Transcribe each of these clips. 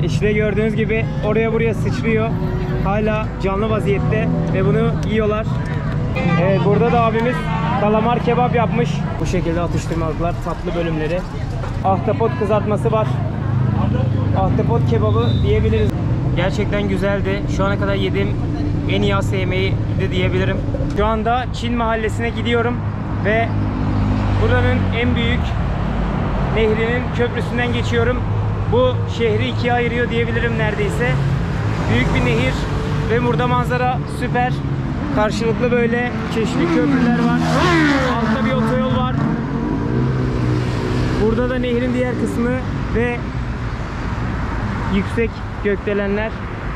İşte gördüğünüz gibi oraya buraya sıçrıyor. Hala canlı vaziyette ve bunu yiyorlar. Evet, burada da abimiz kalamar kebap yapmış. Bu şekilde atıştırmalıklar, tatlı bölümleri. Ahtapot kızartması var. Ahtapot kebabı diyebiliriz. Gerçekten güzeldi. Şu ana kadar yediğim en iyi Asya yemeği de diyebilirim. Şu anda Çin mahallesine gidiyorum ve buranın en büyük nehrinin köprüsünden geçiyorum. Bu şehri ikiye ayırıyor diyebilirim neredeyse. Büyük bir nehir ve burada manzara süper. Karşılıklı böyle çeşitli köprüler var. Altta bir otoyol var. Burada da nehrin diğer kısmı ve yüksek gökdelenler,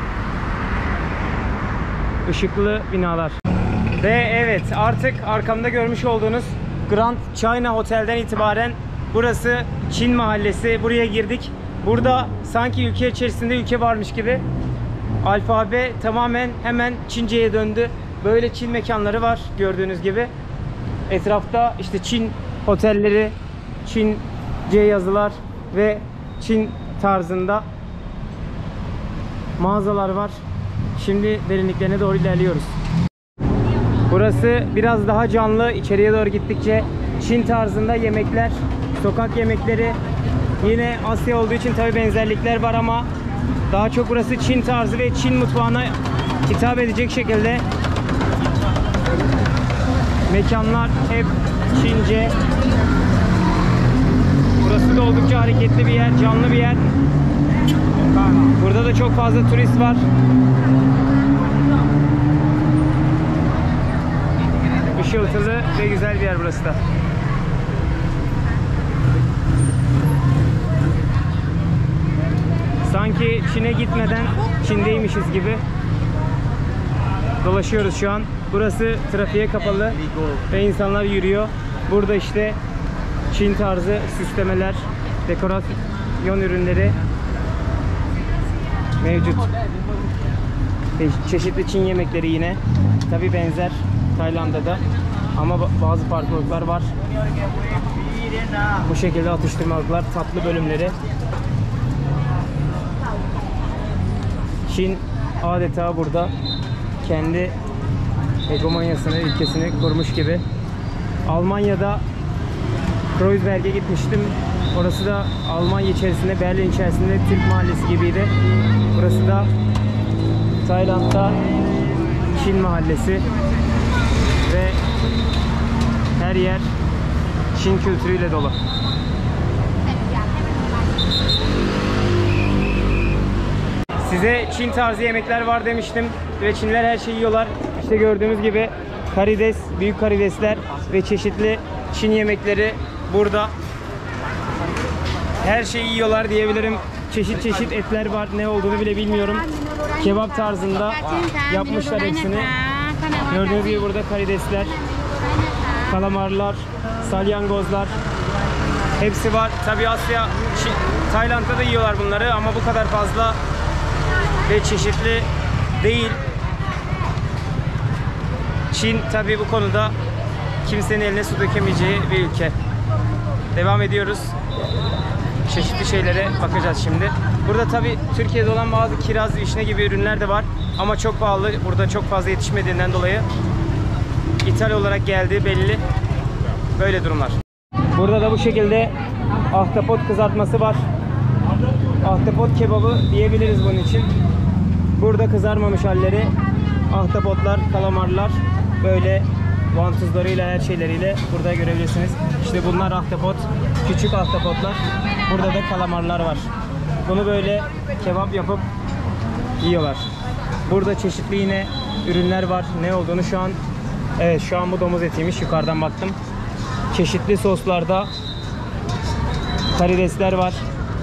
ışıklı binalar. Ve evet, artık arkamda görmüş olduğunuz Grand China Hotel'den itibaren burası Çin mahallesi. Buraya girdik. Burada sanki ülke içerisinde ülke varmış gibi. Alfabe tamamen hemen Çince'ye döndü. Böyle Çin mekanları var gördüğünüz gibi. Etrafta işte Çin otelleri, Çince yazılar ve Çin tarzında mağazalar var. Şimdi derinliklerine doğru ilerliyoruz. Burası biraz daha canlı. İçeriye doğru gittikçe Çin tarzında yemekler, sokak yemekleri. Yine Asya olduğu için tabi benzerlikler var ama daha çok burası Çin tarzı ve Çin mutfağına hitap edecek şekilde mekanlar hep Çince. Burası da oldukça hareketli bir yer, canlı bir yer. Burada da çok fazla turist var. Işıltılı ve güzel bir yer burası da. Sanki Çin'e gitmeden Çin'deymişiz gibi dolaşıyoruz şu an. Burası trafiğe kapalı ve insanlar yürüyor. Burada işte Çin tarzı süslemeler, dekorasyon ürünleri mevcut. Çeşitli Çin yemekleri yine. Tabi benzer Tayland'da ama bazı farklılıklar var. Bu şekilde atıştırmalıklar, tatlı bölümleri. Çin adeta burada kendi hegemonyasını, ülkesini kurmuş gibi. Almanya'da Kreuzberg'e gitmiştim. Orası da Almanya içerisinde, Berlin içerisinde Türk mahallesi gibiydi. Burası da Tayland'da Çin mahallesi ve her yer Çin kültürüyle dolu. Size Çin tarzı yemekler var demiştim ve Çinliler her şeyi yiyorlar. İşte gördüğünüz gibi karides, büyük karidesler ve çeşitli Çin yemekleri burada. Her şeyi yiyorlar diyebilirim. Çeşit çeşit etler var. Ne olduğunu bile bilmiyorum. Kebap tarzında yapmışlar hepsini. Gördüğünüz gibi burada karidesler, kalamarlar, salyangozlar hepsi var. Tabi Asya, Tayland'da da yiyorlar bunları ama bu kadar fazla ve çeşitli değil. Çin tabi bu konuda kimsenin eline su dökemeyeceği bir ülke. Devam ediyoruz. Çeşitli şeylere bakacağız şimdi. Burada tabi Türkiye'de olan bazı kiraz, vişne gibi ürünler de var. Ama çok pahalı. Burada çok fazla yetişmediğinden dolayı ithal olarak geldiği belli. Böyle durumlar. Burada da bu şekilde ahtapot kızartması var. Ahtapot kebabı diyebiliriz bunun için. Burada kızarmamış halleri. Ahtapotlar, kalamarlar böyle vantuzlarıyla, her şeyleriyle burada görebilirsiniz. İşte bunlar ahtapot, küçük ahtapotlar. Burada da kalamarlar var. Bunu böyle kebap yapıp yiyorlar. Burada çeşitli yine ürünler var. Ne olduğunu şu an, evet şu an bu domuz etiymiş. Yukarıdan baktım. Çeşitli soslarda karidesler var.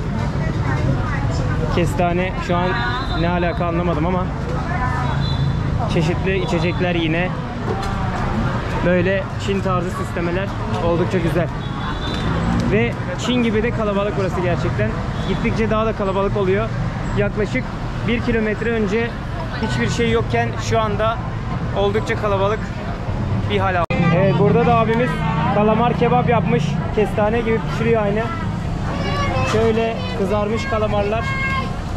Kestane, şu an ne alaka anlamadım ama çeşitli içecekler yine. Böyle Çin tarzı süslemeler oldukça güzel. Ve Çin gibi de kalabalık burası gerçekten. Gittikçe daha da kalabalık oluyor. Yaklaşık 1 kilometre önce hiçbir şey yokken şu anda oldukça kalabalık bir hal aldı. Evet, burada da abimiz kalamar kebap yapmış. Kestane gibi pişiriyor aynı. Şöyle kızarmış kalamarlar.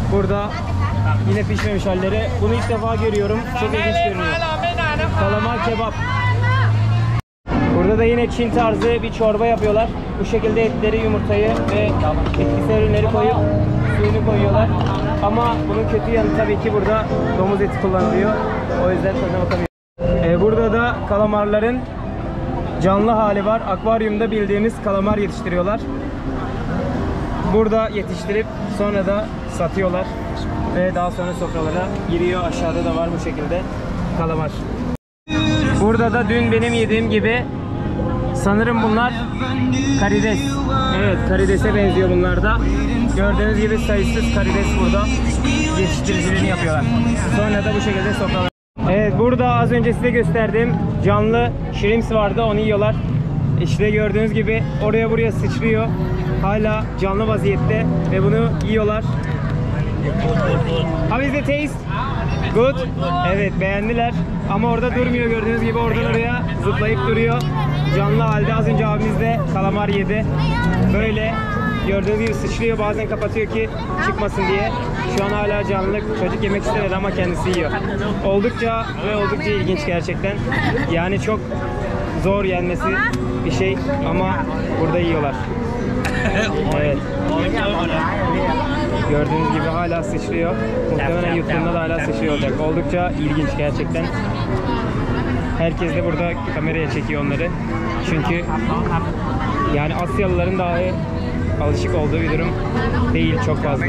Burada yine pişmemiş halleri. Bunu ilk defa görüyorum. Çok ilginç görünüyor. Kalamar kebap. Burada da yine Çin tarzı bir çorba yapıyorlar. Bu şekilde etleri, yumurtayı ve bitkisel ürünleri koyup suyunu koyuyorlar. Ama bunun kötü yanı tabii ki burada domuz eti kullanılıyor. O yüzden tadına bakamıyorum. Burada da kalamarların canlı hali var. Akvaryumda bildiğimiz kalamar yetiştiriyorlar. Burada yetiştirip sonra da satıyorlar. Ve daha sonra sofralara giriyor. Aşağıda da var bu şekilde kalamar. Burada da dün benim yediğim gibi sanırım bunlar karides. Evet, karidese benziyor bunlar da. Gördüğünüz gibi sayısız karides burada yetiştiriciliğini yapıyorlar. Sonra da bu şekilde sofralara. Evet, burada az önce size gösterdiğim canlı shrimps vardı, onu yiyorlar. İşte gördüğünüz gibi oraya buraya sıçrıyor. Hala canlı vaziyette ve bunu yiyorlar. How is the taste? Good? Evet, beğendiler. Ama orada durmuyor, gördüğünüz gibi oradan oraya zıplayıp duruyor. Canlı halde. Az önce abimiz de kalamar yedi. Böyle gördüğünüz gibi sıçrıyor, bazen kapatıyor ki çıkmasın diye. Şu an hala canlı. Çocuk yemek istemedi ama kendisi yiyor. Oldukça ilginç gerçekten. Yani çok zor yenmesi bir şey ama burada yiyorlar. Evet. Gördüğünüz gibi hala sıçrıyor. Muhtemelen yuttuğunda da hala sıçrıyor olacak. Oldukça ilginç gerçekten. Herkes de burada kameraya çekiyor onları. Çünkü yani Asyalıların dahi alışık olduğu bir durum değil çok fazla.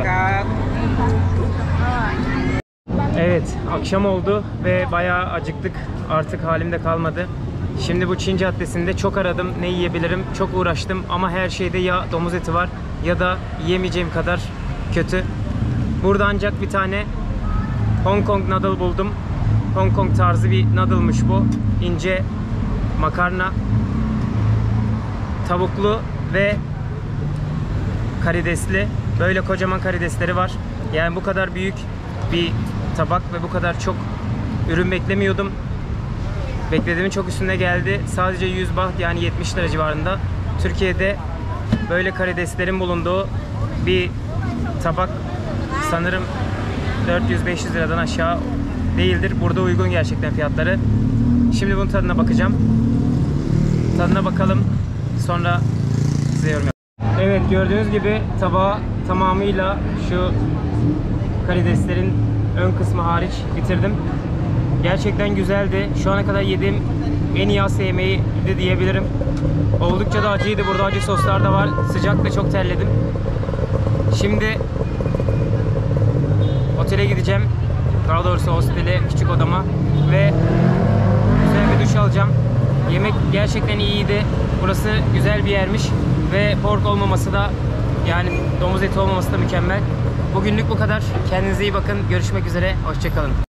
Evet, akşam oldu ve bayağı acıktık. Artık halimde kalmadı. Şimdi bu Çin Caddesi'nde çok aradım. Ne yiyebilirim? Çok uğraştım ama her şeyde ya domuz eti var ya da yiyemeyeceğim kadar kötü. Burada ancak bir tane Hong Kong noodle buldum. Hong Kong tarzı bir noodle'mış bu. İnce makarna, tavuklu ve karidesli. Böyle kocaman karidesleri var. Yani bu kadar büyük bir tabak ve bu kadar çok ürün beklemiyordum. Beklediğimin çok üstüne geldi. Sadece 100 baht, yani 70 lira civarında. Türkiye'de böyle karideslerin bulunduğu bir tabak sanırım 400-500 liradan aşağı değildir. Burada uygun gerçekten fiyatları. Şimdi bunun tadına bakacağım. Tadına bakalım. Sonra size yorum yapacağım. Evet, gördüğünüz gibi tabağı tamamıyla şu karideslerin ön kısmı hariç bitirdim. Gerçekten güzeldi. Şu ana kadar yediğim en iyi Asya yemeği de diyebilirim. Oldukça da acıydı. Burada acı soslar da var. Sıcakta çok terledim. Şimdi otele gideceğim. Daha doğrusu hostele, küçük odama ve güzel bir duş alacağım. Yemek gerçekten iyiydi. Burası güzel bir yermiş ve pork olmaması da, yani domuz eti olmaması da mükemmel. Bugünlük bu kadar. Kendinize iyi bakın. Görüşmek üzere. Hoşça kalın.